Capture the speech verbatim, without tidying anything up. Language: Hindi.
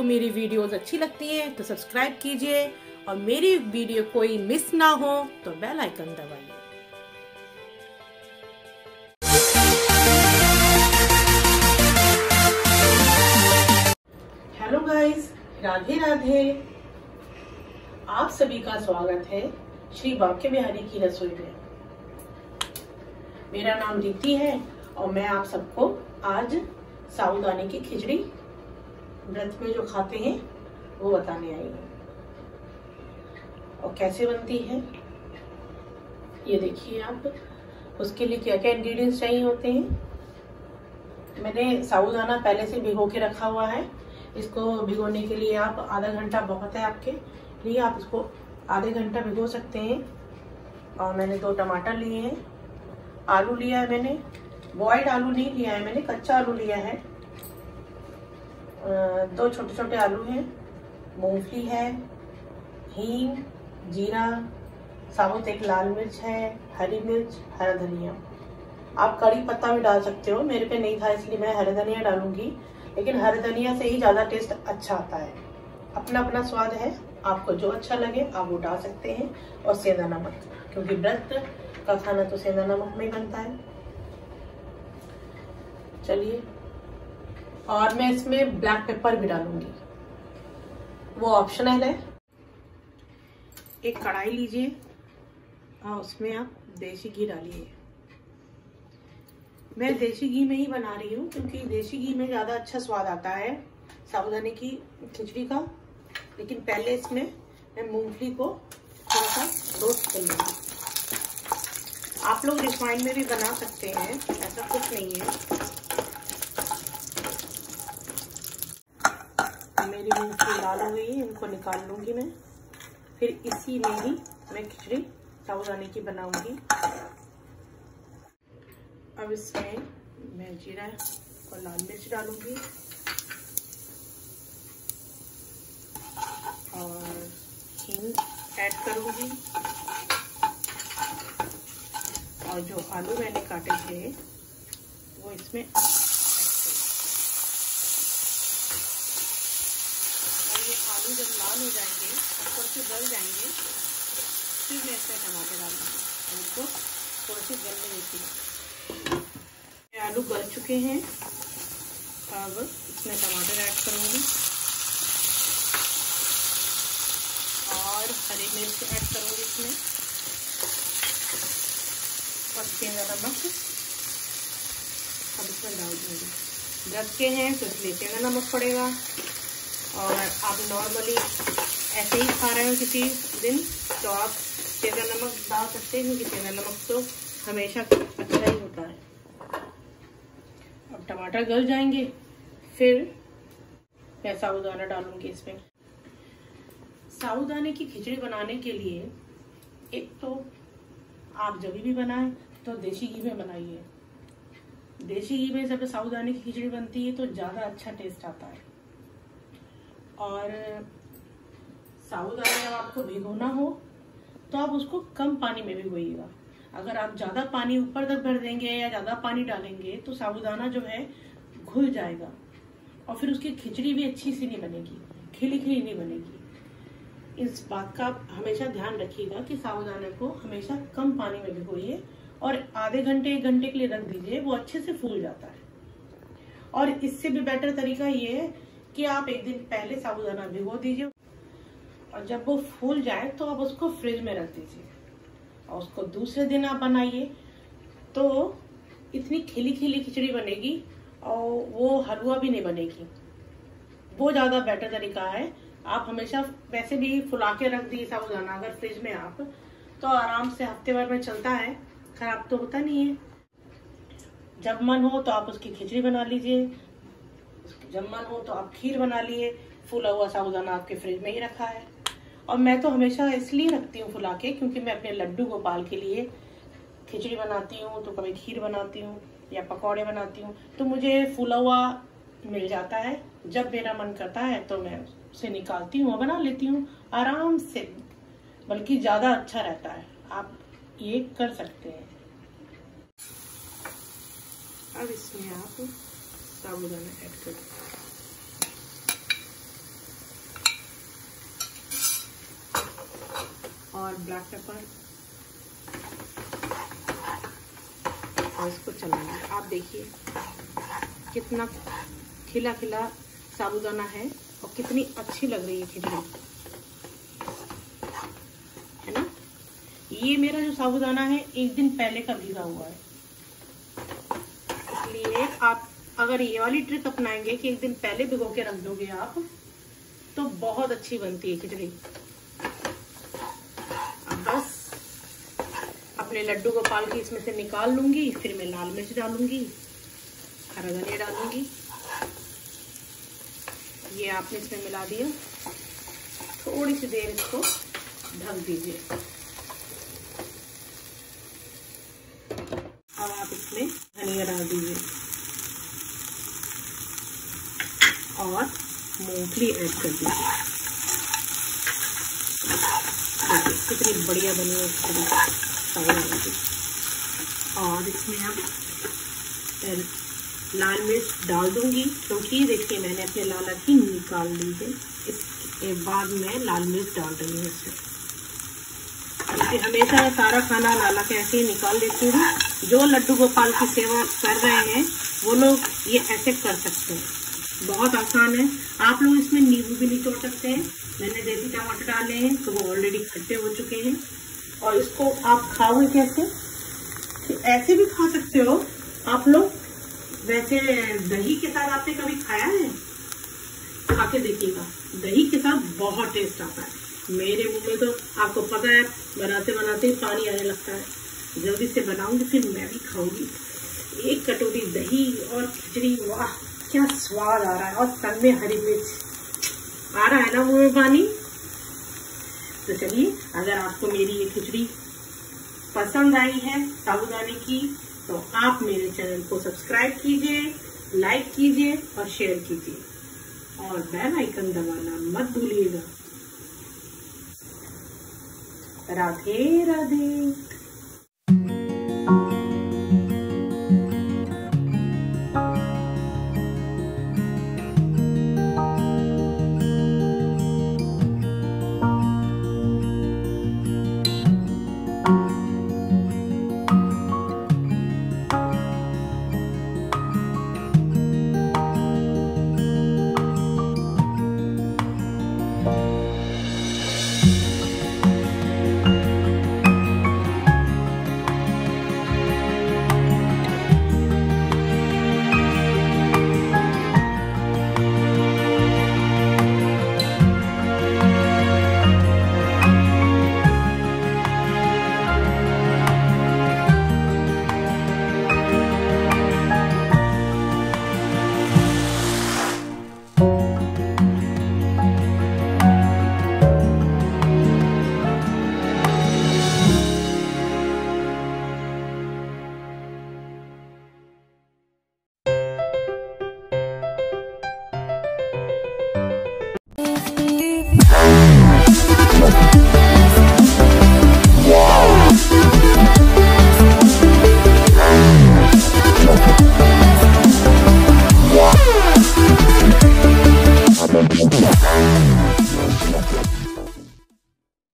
मेरी वीडियोस अच्छी लगती हैं तो सब्सक्राइब कीजिए और मेरी वीडियो कोई मिस ना हो तो बेल आइकन दबाइए। Hello guys, Radhe Radhe. आप सभी का स्वागत है श्री बांके बिहारी की रसोई में। मेरा नाम रीति है और मैं आप सबको आज साबूदाने की खिचड़ी व्रत में जो खाते हैं वो बताने आई हूँ और कैसे बनती है ये देखिए आप। उसके लिए क्या क्या इंग्रेडिएंट्स चाहिए होते हैं। मैंने साबूदाना पहले से भिगो के रखा हुआ है। इसको भिगोने के लिए आप आधा घंटा बहुत है आपके लिए, आप इसको आधे घंटा भिगो सकते हैं। और मैंने दो टमाटर लिए हैं, आलू लिया है मैंने, बॉइल्ड आलू नहीं लिया है मैंने, कच्चा आलू लिया है। दो छोटे छोटे आलू हैं, मूंगफली है, हींग, जीरा, साबुत एक लाल मिर्च है, हरी मिर्च, हरा धनिया। आप कड़ी पत्ता भी डाल सकते हो, मेरे पे नहीं था इसलिए मैं हरा धनिया डालूंगी, लेकिन हरे धनिया से ही ज्यादा टेस्ट अच्छा आता है। अपना अपना स्वाद है, आपको जो अच्छा लगे आप वो डाल सकते हैं। और सेंधा नमक, क्योंकि व्रत का खाना तो सेंधा नमक में ही बनता है। चलिए, और मैं इसमें ब्लैक पेपर भी डालूंगी, वो ऑप्शनल है। एक कढ़ाई लीजिए और उसमें आप देसी घी डालिए। मैं देसी घी में ही बना रही हूँ क्योंकि देसी घी में ज़्यादा अच्छा स्वाद आता है साबूदाने की खिचड़ी का। लेकिन पहले इसमें मैं मूंगफली को थोड़ा सा रोस्ट कर लूँगी। आप लोग रिफाइंड में भी बना सकते हैं, ऐसा कुछ नहीं है। मेरी मूंगफली लाल हो गई है, इनको निकाल लूँगी मैं। फिर इसी में ही मैं खिचड़ी साबूदाने की बनाऊंगी। अब इसमें मैं जीरा और लाल मिर्च डालूंगी और हींग ऐड करूंगी। और जो आलू मैंने काटे थे वो इसमें ऐड करूंगी। और ये आलू जब लाल हो जाएंगे, ऊपर से गल जाएंगे, फिर मैं इसमें टमाटर डालूंगी और इसको थोड़ा सी गलने देती हूँ। आलू गल चुके हैं, अब इसमें टमाटर ऐड करूंगी और हरी मिर्च ऐड करूंगी इसमें और सेंधा नमक अब इसमें डाल दूंगी। व्रत के हैं तो इसलिए सेंधा नमक पड़ेगा। और आप नॉर्मली ऐसे ही खा रहे हो किसी दिन तो आप सेंधा नमक डाल सकते हैं, क्योंकि सेंधा नमक तो हमेशा अच्छा ही होता है। अब टमाटर गल जाएंगे, फिर मैं साबूदाना डालूंगी इसमें। साबूदाने की खिचड़ी बनाने के लिए एक तो आप जब भी बनाएं तो देसी घी में बनाइए। देसी घी में जब साबूदाने की खिचड़ी बनती है तो ज्यादा अच्छा टेस्ट आता है। और साबूदाना जब आपको भिगोना हो तो आप उसको कम पानी में भिगोइएगा। अगर आप ज्यादा पानी ऊपर तक भर देंगे या ज्यादा पानी डालेंगे तो साबूदाना जो है घुल जाएगा और फिर उसकी खिचड़ी भी अच्छी सी नहीं बनेगी, खिली खिली नहीं बनेगी। इस बात का आप हमेशा ध्यान रखिएगा कि साबूदाने को हमेशा कम पानी में भिगोइए और आधे घंटे एक घंटे के लिए रख दीजिए, वो अच्छे से फूल जाता है। और इससे भी बेटर तरीका ये है कि आप एक दिन पहले साबूदाना भिगो दीजिए और जब वो फूल जाए तो आप उसको फ्रिज में रख दीजिए और उसको दूसरे दिन आप बनाइए तो इतनी खिली खिली खिचड़ी बनेगी और वो हलवा भी नहीं बनेगी। वो ज्यादा बेटर तरीका है। आप हमेशा वैसे भी फुला के रख दिए साबूदाना अगर फ्रिज में आप, तो आराम से हफ्ते भर में चलता है, खराब तो होता नहीं है। जब मन हो तो आप उसकी खिचड़ी बना लीजिए, जब मन हो तो आप खीर बना लिए। फूला हुआ साबूदाना आपके फ्रिज में ही रखा है। और मैं तो हमेशा इसलिए रखती हूँ फुला के, क्योंकि मैं अपने लड्डू गोपाल के लिए खिचड़ी बनाती हूँ तो कभी खीर बनाती हूँ या पकौड़े बनाती हूँ, तो मुझे फूला हुआ मिल जाता है। जब मेरा मन करता है तो मैं उसे निकालती हूँ और बना लेती हूँ आराम से, बल्कि ज्यादा अच्छा रहता है। आप ये कर सकते हैं। अब इसमें आप साबूदाना ऐड कर और ब्लैक पेपर और इसको चलाएंगे। आप देखिए कितना खिला खिला साबूदाना है और कितनी अच्छी लग रही है खिचड़ी, है ना। ये मेरा जो साबूदाना है एक दिन पहले का भिगा हुआ है, इसलिए आप अगर ये वाली ट्रिक अपनाएंगे कि एक दिन पहले भिगो के रख दोगे आप, तो बहुत अच्छी बनती है खिचड़ी। अब बस अपने लड्डू गोपाल की इसमें से निकाल लूंगी, फिर मैं लाल मिर्च डालूंगी, हरा धनिया डालूंगी। ये आपने इसमें मिला दिया, थोड़ी सी देर इसको ढक दीजिए। अब आप इसमें धनिया डाल दीजिए और मूंगफली ऐड कर दीजिए। कितनी बढ़िया बनी है खिचड़ी। और इसमें अब लाल मिर्च डाल दूंगी, क्योंकि देखिए मैंने अपने लाला की निकाल ली है, इसके बाद में लाल मिर्च डाल रही हूँ इसमें। क्योंकि हमेशा सारा खाना लाला के ऐसे ही निकाल देती हूँ। जो लड्डू गोपाल की सेवा कर रहे हैं वो लोग ये ऐसे कर सकते हैं, बहुत आसान है। आप लोग इसमें नींबू भी निचोड़ सकते हैं। मैंने देसी टमाटर डाले हैं तो वो ऑलरेडी खट्टे हो चुके हैं। और इसको आप खाओगे कैसे? ऐसे भी खा सकते हो आप लोग। वैसे दही के साथ आपने कभी खाया है? खा के देखिएगा, दही के साथ बहुत टेस्ट आता है। मेरे मुंह में तो आपको पता है बनाते बनाते ही पानी आने लगता है। जल्दी से बनाऊंगी फिर मैं भी खाऊंगी। एक कटोरी दही और खिचड़ी, वाह क्या स्वाद आ रहा है। और संग में हरी मिर्च आ रहा है ना मुंह में पानी। तो चलिए, अगर आपको मेरी ये खिचड़ी पसंद आई है साबूदाने की, तो आप मेरे चैनल को सब्सक्राइब कीजिए, लाइक कीजिए और शेयर कीजिए और बेल आइकन दबाना मत भूलिएगा। राधे राधे।